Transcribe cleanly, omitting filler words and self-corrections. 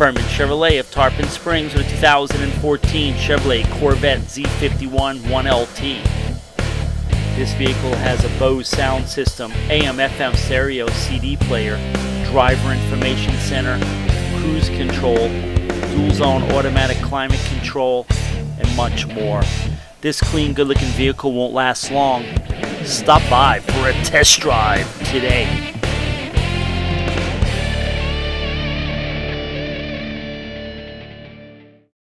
Furman Chevrolet of Tarpon Springs with a 2014 Chevrolet Corvette Z51 1Lt. This vehicle has a Bose sound system, AM/FM stereo CD player, driver information center, cruise control, dual zone automatic climate control, and much more. This clean, good-looking vehicle won't last long. Stop by for a test drive today.